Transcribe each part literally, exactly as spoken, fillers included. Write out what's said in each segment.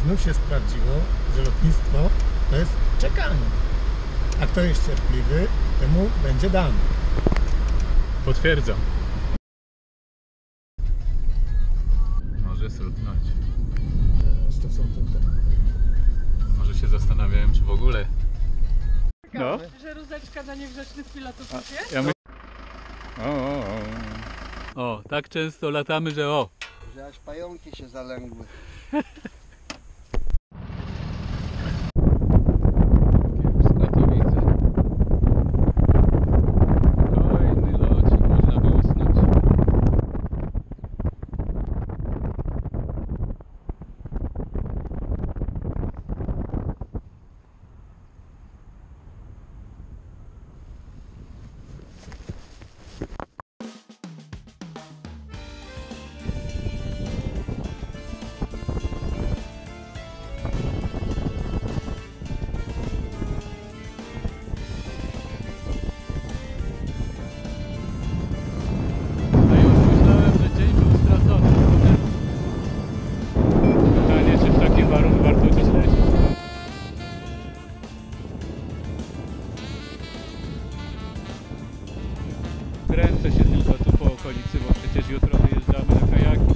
znów się sprawdziło, że lotnictwo to jest czekanie. A kto jest cierpliwy, temu będzie dane. Potwierdzam. Może srutnąć. Jeszcze są tutaj. Może się zastanawiałem, czy w ogóle. No. Że rózeczka dla niegrzecznych pilotów już jest? Ja my... o, o, o. o, tak często latamy, że o. Że aż pająki się zalęgły. Kiepska to widzę. Kolejny locik, można by usnąć. Kręcę się tylko tu po okolicy, bo przecież jutro wyjeżdżamy na kajaki.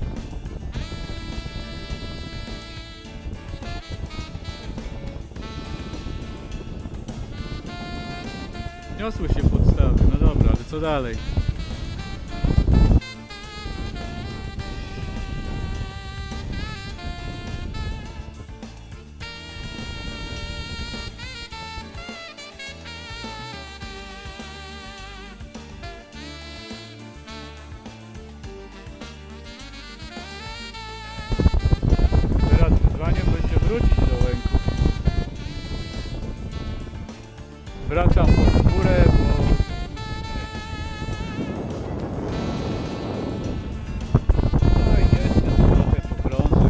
Niosły się podstawy, no dobra, ale co dalej? Wrócić do Łęków. Wracam pod górę, bo... No i jeszcze trochę pokrążę.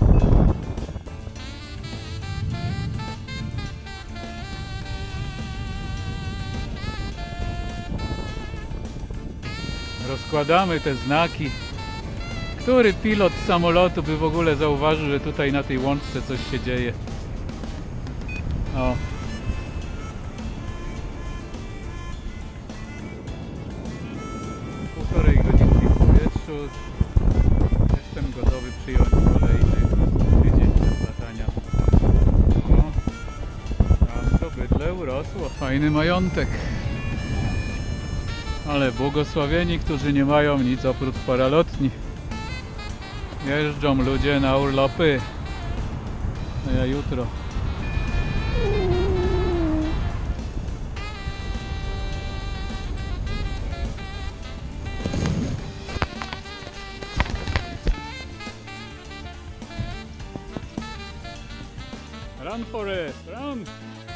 Rozkładamy te znaki. Który pilot samolotu by w ogóle zauważył, że tutaj na tej łączce coś się dzieje? O. Półtorej godzinki w powietrzu. Jestem gotowy przyjąć kolejny tydzień latania. O. Tam to bydle urosło. Fajny majątek. Ale błogosławieni, którzy nie mają nic oprócz paralotni. Jeżdżą ludzie na urlopy. A ja jutro. Run, Forest, run!